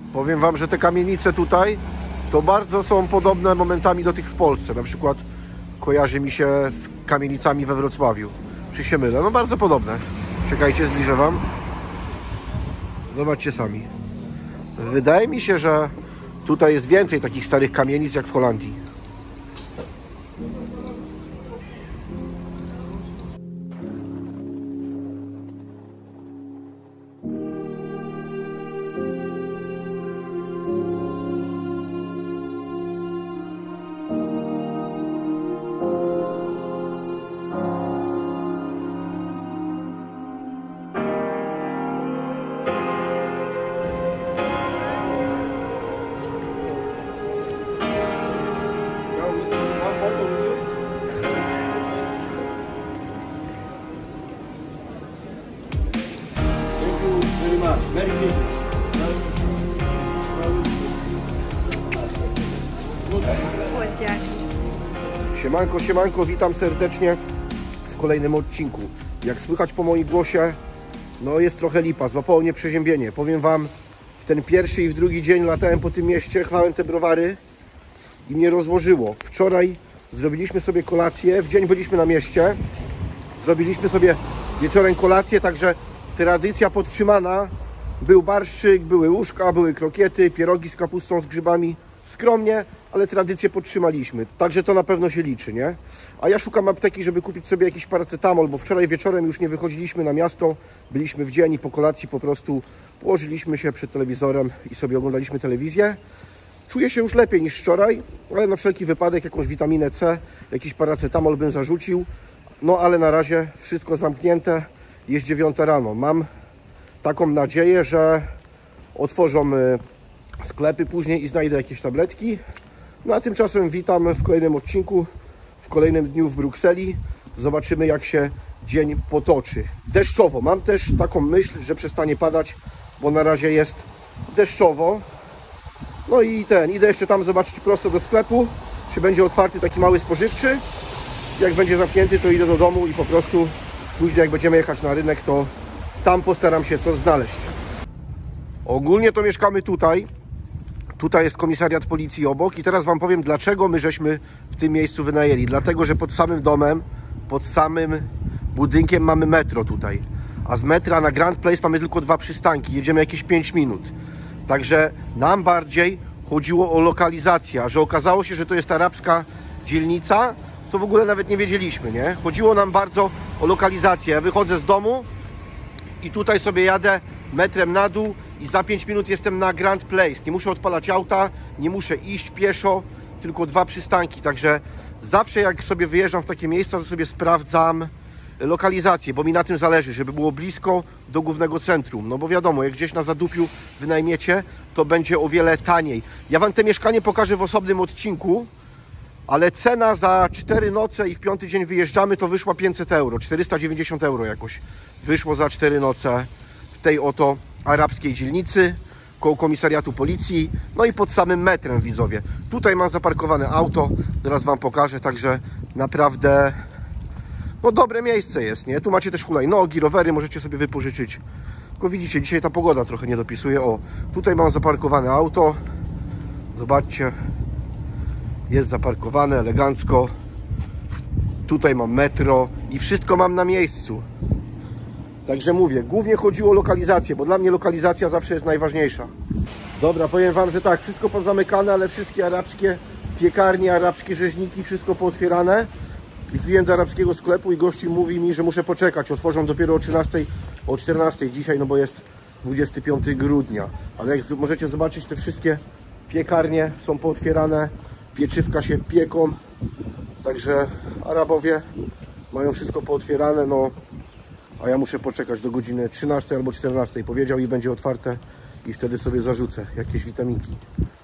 Powiem wam, że te kamienice tutaj to bardzo są podobne momentami do tych w Polsce. Na przykład kojarzy mi się z kamienicami we Wrocławiu. Czy się mylę? No bardzo podobne. Czekajcie, zbliżę wam. Zobaczcie sami. Wydaje mi się, że tutaj jest więcej takich starych kamienic jak w Holandii. Siemanko, siemanko, witam serdecznie w kolejnym odcinku. Jak słychać po moim głosie, no jest trochę lipa, złapało mnie przeziębienie. Powiem wam, w ten pierwszy i w drugi dzień latałem po tym mieście, chlałem te browary i mnie rozłożyło. Wczoraj zrobiliśmy sobie kolację, w dzień byliśmy na mieście, zrobiliśmy sobie wieczorem kolację, także tradycja podtrzymana. Był barszczyk, były łóżka, były krokiety, pierogi z kapustą, z grzybami. Skromnie, ale tradycję podtrzymaliśmy. Także to na pewno się liczy, nie? A ja szukam apteki, żeby kupić sobie jakiś paracetamol, bo wczoraj wieczorem już nie wychodziliśmy na miasto. Byliśmy w dzień i po kolacji po prostu położyliśmy się przed telewizorem i sobie oglądaliśmy telewizję. Czuję się już lepiej niż wczoraj, ale na wszelki wypadek jakąś witaminę C, jakiś paracetamol bym zarzucił. No ale na razie wszystko zamknięte. Jest 9 rano. Mam taką nadzieję, że otworzą sklepy później i znajdę jakieś tabletki. No a tymczasem witam w kolejnym odcinku, w kolejnym dniu w Brukseli. Zobaczymy, jak się dzień potoczy. Deszczowo. Mam też taką myśl, że przestanie padać, bo na razie jest deszczowo. No i idę jeszcze tam zobaczyć prosto do sklepu, czy będzie otwarty taki mały spożywczy. Jak będzie zamknięty, to idę do domu i po prostu później, jak będziemy jechać na rynek, to tam postaram się coś znaleźć. Ogólnie to mieszkamy tutaj. Tutaj jest komisariat policji obok i teraz wam powiem, dlaczego my żeśmy w tym miejscu wynajęli. Dlatego, że pod samym domem, pod samym budynkiem mamy metro tutaj. A z metra na Grand Place mamy tylko 2 przystanki. Jedziemy jakieś 5 minut. Także nam bardziej chodziło o lokalizację. A że okazało się, że to jest arabska dzielnica, to w ogóle nawet nie wiedzieliśmy, nie? Chodziło nam bardzo o lokalizację. Ja wychodzę z domu i tutaj sobie jadę metrem na dół i za 5 minut jestem na Grand Place. Nie muszę odpalać auta, nie muszę iść pieszo, tylko 2 przystanki. Także zawsze jak sobie wyjeżdżam w takie miejsca, to sobie sprawdzam lokalizację, bo mi na tym zależy, żeby było blisko do głównego centrum. No bo wiadomo, jak gdzieś na zadupiu wynajmiecie, to będzie o wiele taniej. Ja wam te mieszkanie pokażę w osobnym odcinku, ale cena za 4 noce i w 5. dzień wyjeżdżamy, to wyszła 500 euro, 490 euro jakoś. Wyszło za 4 noce w tej oto arabskiej dzielnicy, koło komisariatu policji, no i pod samym metrem, widzowie. Tutaj mam zaparkowane auto, zaraz wam pokażę, także naprawdę no dobre miejsce jest, nie? Tu macie też hulajnogi, rowery, możecie sobie wypożyczyć. Tylko widzicie, dzisiaj ta pogoda trochę nie dopisuje. O, tutaj mam zaparkowane auto. Zobaczcie. Jest zaparkowane elegancko. Tutaj mam metro i wszystko mam na miejscu. Także mówię, głównie chodziło o lokalizację, bo dla mnie lokalizacja zawsze jest najważniejsza. Dobra, powiem wam, że tak, wszystko pozamykane, ale wszystkie arabskie piekarnie, arabskie rzeźniki, wszystko pootwierane. I klient do arabskiego sklepu i gościu mówi mi, że muszę poczekać. Otworzą dopiero o 13, o 14 dzisiaj, no bo jest 25 grudnia. Ale jak możecie zobaczyć, te wszystkie piekarnie są pootwierane, pieczywka się pieką. Także Arabowie mają wszystko pootwierane, no a ja muszę poczekać do godziny 13 albo 14. Powiedział i będzie otwarte i wtedy sobie zarzucę jakieś witaminki.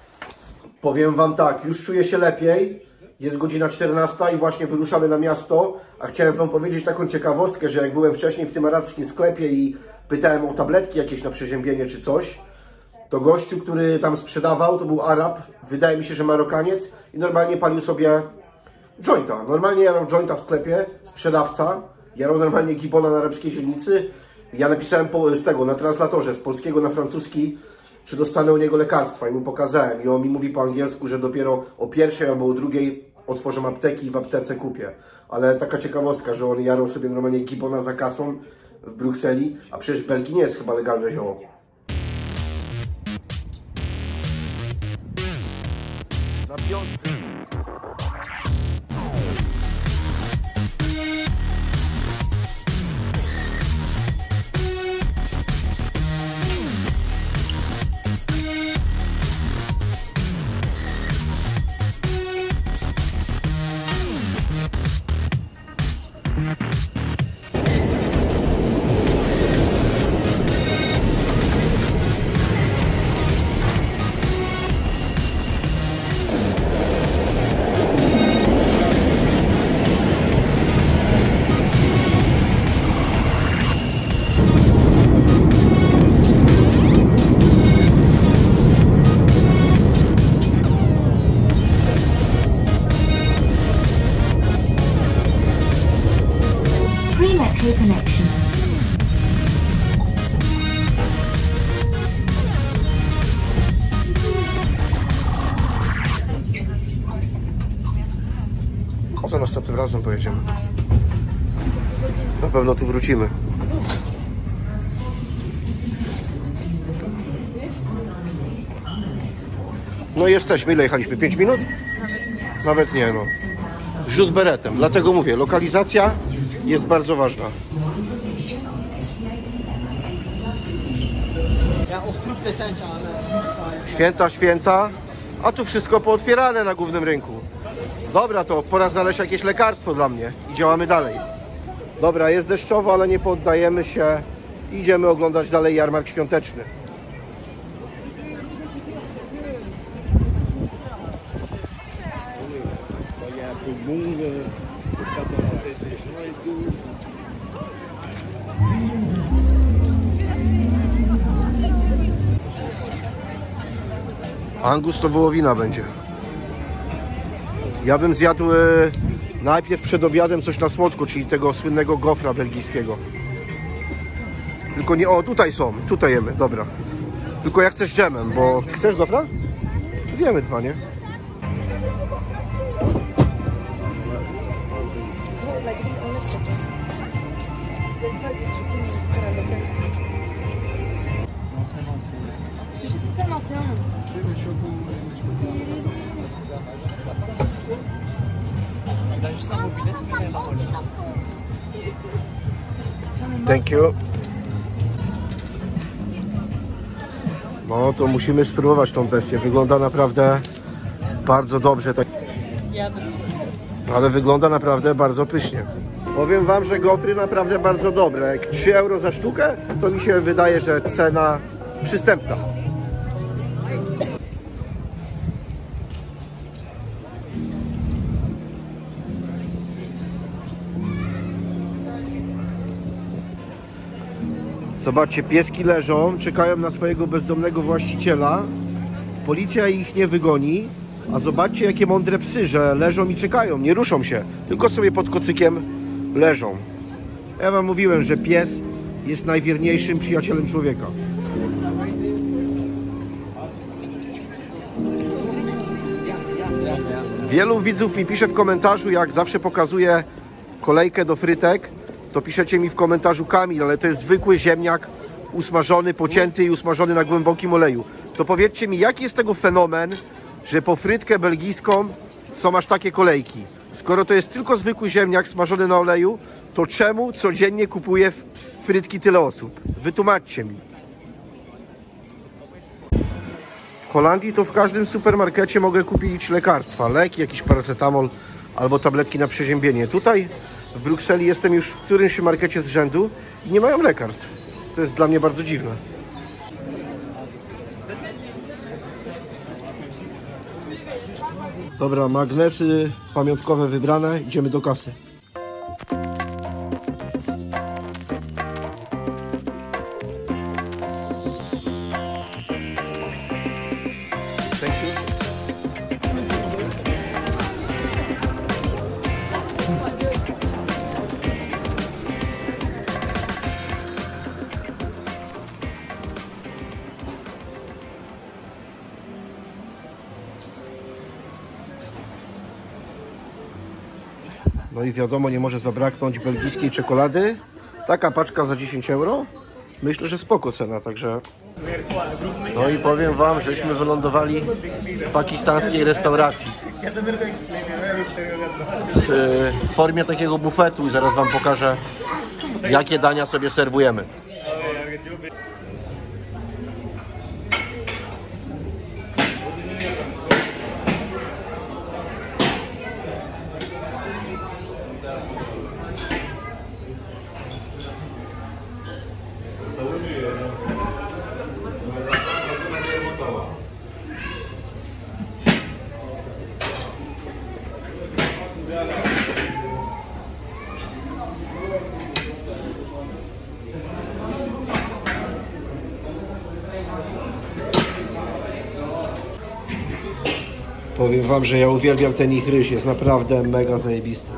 Powiem wam tak, już czuję się lepiej. Jest godzina 14 i właśnie wyruszamy na miasto, a chciałem wam powiedzieć taką ciekawostkę, że jak byłem wcześniej w tym arabskim sklepie i pytałem o tabletki jakieś na przeziębienie czy coś, to gościu, który tam sprzedawał, to był Arab, wydaje mi się, że Marokaniec i normalnie palił sobie jointa. Normalnie jarał jointa w sklepie, sprzedawca, jarał normalnie gibona na arabskiej dzielnicy. Ja napisałem z tego, na translatorze, z polskiego na francuski, czy dostanę u niego lekarstwa i mu pokazałem. I on mi mówi po angielsku, że dopiero o 1 albo o 2 otworzą apteki i w aptece kupię. Ale taka ciekawostka, że on jarał sobie normalnie gibona za kasą w Brukseli, a przecież w Belgii nie jest chyba legalne zioło. Na piątkę. Connection. Może następnym razem pojedziemy. Na pewno tu wrócimy. No i jesteśmy. Ile jechaliśmy? 5 minut? Nawet nie, no. Rzut beretem. Dlatego mówię, lokalizacja jest bardzo ważna. Święta, święta, a tu wszystko pootwierane na głównym rynku. Dobra, to pora znaleźć jakieś lekarstwo dla mnie i działamy dalej. Dobra, jest deszczowo, ale nie poddajemy się. Idziemy oglądać dalej jarmark świąteczny. Angus to wołowina będzie. Ja bym zjadł najpierw przed obiadem coś na słodko, czyli tego słynnego gofra belgijskiego. Tylko nie... O, tutaj są. Tutaj jemy, dobra. Tylko jak chcesz dżemem, bo... Chcesz gofra? Wiemy 2, nie? Thank you. No to musimy spróbować tą bestię. Wygląda naprawdę bardzo dobrze. Ale wygląda naprawdę bardzo pysznie. Powiem wam, że gofry naprawdę bardzo dobre. Jak 3 euro za sztukę, to mi się wydaje, że cena przystępna. Zobaczcie, pieski leżą, czekają na swojego bezdomnego właściciela. Policja ich nie wygoni. A zobaczcie, jakie mądre psy, że leżą i czekają, nie ruszą się, tylko sobie pod kocykiem leżą. Ja wam mówiłem, że pies jest najwierniejszym przyjacielem człowieka. Wielu widzów mi pisze w komentarzu, jak zawsze pokazuję kolejkę do frytek, to piszecie mi w komentarzu: Kamil, ale to jest zwykły ziemniak usmażony, pocięty i usmażony na głębokim oleju. To powiedzcie mi, jaki jest tego fenomen, że po frytkę belgijską są aż takie kolejki? Skoro to jest tylko zwykły ziemniak smażony na oleju, to czemu codziennie kupuje frytki tyle osób? Wytłumaczcie mi. W Holandii to w każdym supermarkecie mogę kupić lekarstwa, leki, jakiś paracetamol albo tabletki na przeziębienie. Tutaj w Brukseli jestem już w którymś markecie z rzędu i nie mają lekarstw. To jest dla mnie bardzo dziwne. Dobra, magnesy pamiątkowe wybrane, idziemy do kasy. No i wiadomo, nie może zabraknąć belgijskiej czekolady. Taka paczka za 10 euro. Myślę, że spoko cena, także... No i powiem wam, żeśmy wylądowali w pakistańskiej restauracji. W formie takiego bufetu i zaraz wam pokażę, jakie dania sobie serwujemy. Powiem wam, że ja uwielbiam ten ich ryż, jest naprawdę mega zajebisty.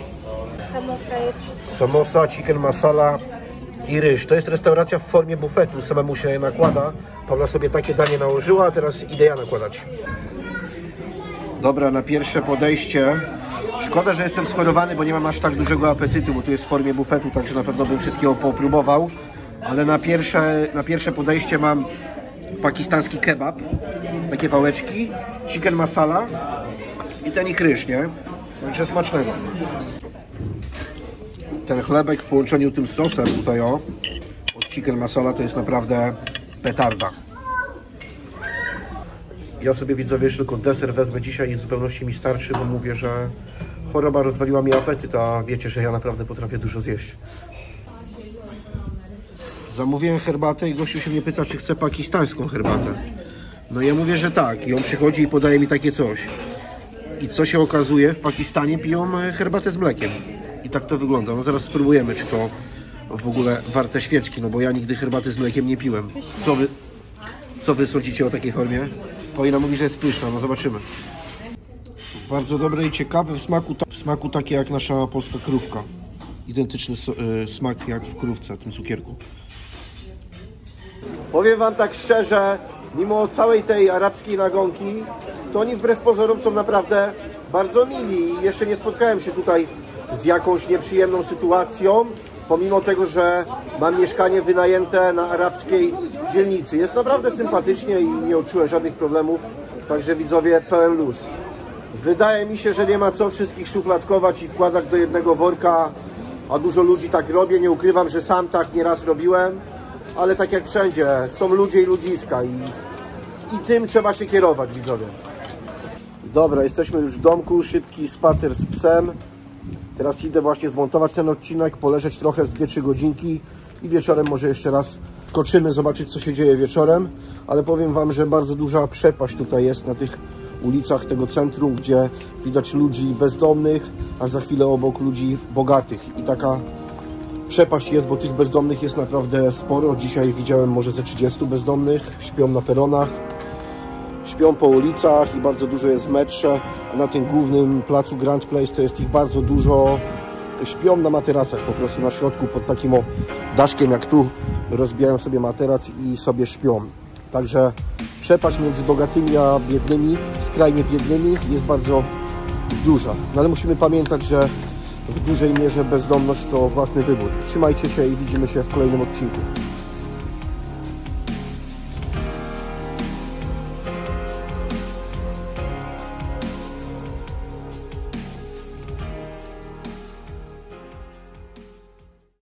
Samosa, chicken masala i ryż. To jest restauracja w formie bufetu, samemu się je nakłada. Paula sobie takie danie nałożyła, a teraz idę ja nakładać. Dobra, na pierwsze podejście. Szkoda, że jestem schorowany, bo nie mam aż tak dużego apetytu, bo to jest w formie bufetu, także na pewno bym wszystkiego popróbował. Ale na pierwsze podejście mam pakistański kebab, takie wałeczki, chicken masala i ten ich ryż, nie? Także smacznego. Ten chlebek w połączeniu tym sosem tutaj od chicken masala to jest naprawdę petarda. Ja sobie, widzowie, tylko deser wezmę dzisiaj i w zupełności mi starczy, bo mówię, że choroba rozwaliła mi apetyt, a wiecie, że ja naprawdę potrafię dużo zjeść. Zamówiłem herbatę i gościu się mnie pyta, czy chcę pakistańską herbatę. No ja mówię, że tak. I on przychodzi i podaje mi takie coś. I co się okazuje, w Pakistanie piją herbatę z mlekiem. I tak to wygląda. No teraz spróbujemy, czy to w ogóle warte świeczki, no bo ja nigdy herbaty z mlekiem nie piłem. Co wy sądzicie o takiej formie? Paulina mówi, że jest pyszna, no zobaczymy. Bardzo dobre i ciekawe w smaku takie jak nasza polska krówka. Identyczny smak jak w krówce, tym cukierku. Powiem wam tak szczerze, mimo całej tej arabskiej nagonki, to oni wbrew pozorom są naprawdę bardzo mili. I jeszcze nie spotkałem się tutaj z jakąś nieprzyjemną sytuacją, pomimo tego, że mam mieszkanie wynajęte na arabskiej dzielnicy. Jest naprawdę sympatycznie i nie odczułem żadnych problemów, także widzowie, pełen luz. Wydaje mi się, że nie ma co wszystkich szufladkować i wkładać do jednego worka, a dużo ludzi tak robi. Nie ukrywam, że sam tak nieraz robiłem, ale tak jak wszędzie, są ludzie i ludziska i tym trzeba się kierować, widzowie. Dobra, jesteśmy już w domku, szybki spacer z psem. Teraz idę właśnie zmontować ten odcinek, poleżeć trochę z 2-3 godzinki i wieczorem może jeszcze raz skoczymy, zobaczyć, co się dzieje wieczorem. Ale powiem wam, że bardzo duża przepaść tutaj jest na tych ulicach tego centrum, gdzie widać ludzi bezdomnych, a za chwilę obok ludzi bogatych. I taka przepaść jest, bo tych bezdomnych jest naprawdę sporo. Dzisiaj widziałem może ze 30 bezdomnych, śpią na peronach, śpią po ulicach i bardzo dużo jest w metrze. A na tym głównym placu Grand Place to jest ich bardzo dużo. Śpią na materacach po prostu na środku pod takim daszkiem jak tu. Rozbijają sobie materac i sobie śpią. Także przepaść między bogatymi a biednymi, skrajnie biednymi jest bardzo duża. No ale musimy pamiętać, że w dużej mierze bezdomność to własny wybór. Trzymajcie się i widzimy się w kolejnym odcinku.